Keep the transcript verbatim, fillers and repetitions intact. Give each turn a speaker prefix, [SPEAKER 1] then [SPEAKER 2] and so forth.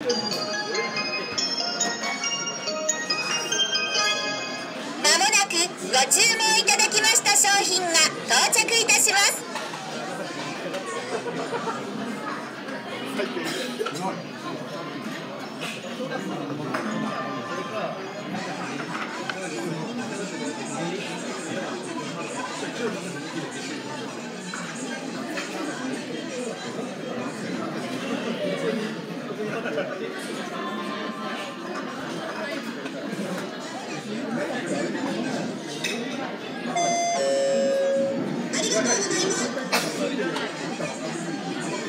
[SPEAKER 1] まもなくご注文いただきました商品が到着いたします。
[SPEAKER 2] 最低。